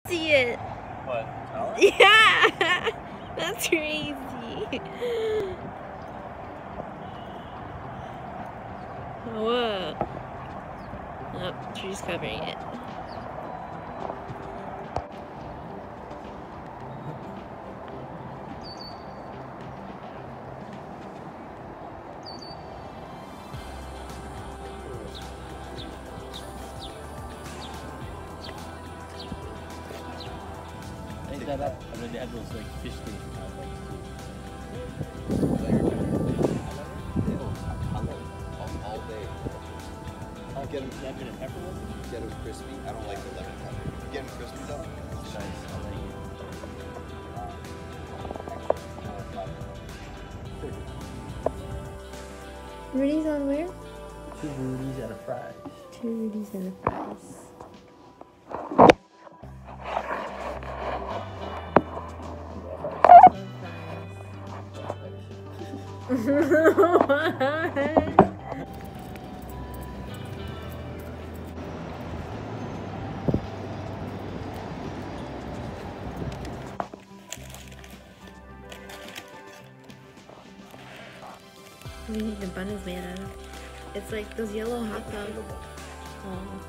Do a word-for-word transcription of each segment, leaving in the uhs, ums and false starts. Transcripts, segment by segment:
See it. What? Tower? Yeah. That's crazy. Whoa. Oh, tree's covering it. That up. I mean, they have those like fish things. All day. I'll get them. Lemon and pepper one? Get them crispy. I don't like the lemon pepper. Get them crispy though. Nice. I like it. Rudy's on where? Two Rudy's and a fries. Two Rudy's and a fries. What? What do you think the bun is made out of? It's like those yellow hot dogs. Oh.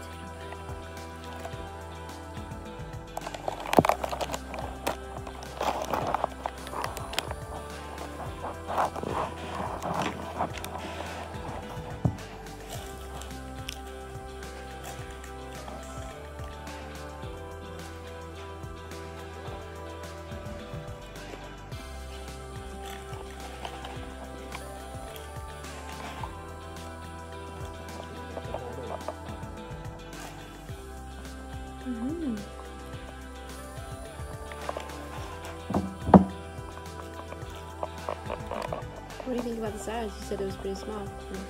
Mm-hmm. What do you think about the size? You said it was pretty small. Mm.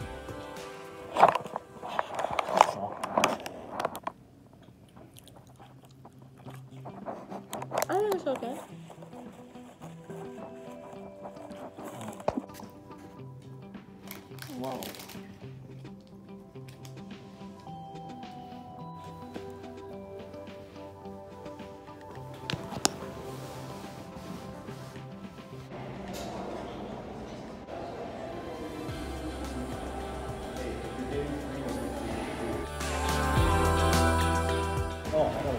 I think it's okay. Whoa. Oh, I don't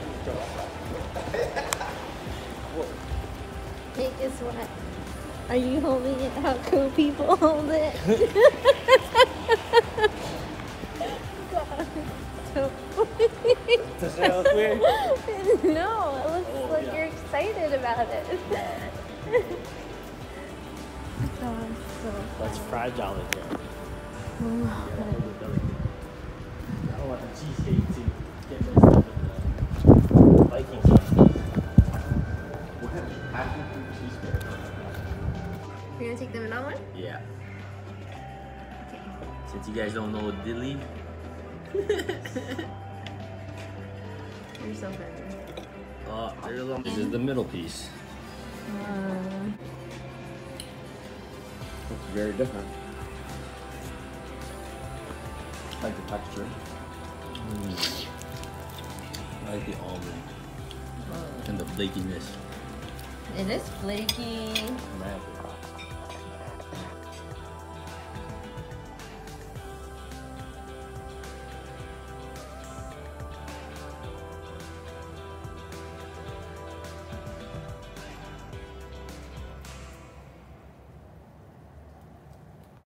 know. Hey, guess what? Are you holding it how cool people hold it? God, so Does that look weird? No, it looks Oh, like yeah. you're excited about it. God, so That's funny. fragile in there. Oh, I don't want the cheesecake to get messed up in the Viking Slice. You're gonna take them in on one? Yeah. Okay. Since you guys don't know dilly. You're so funny. Uh, there's a little. This is the middle piece. Uh, It's very different. I like the texture. Mm. I like the almond and the flakiness. it is flaky. Man.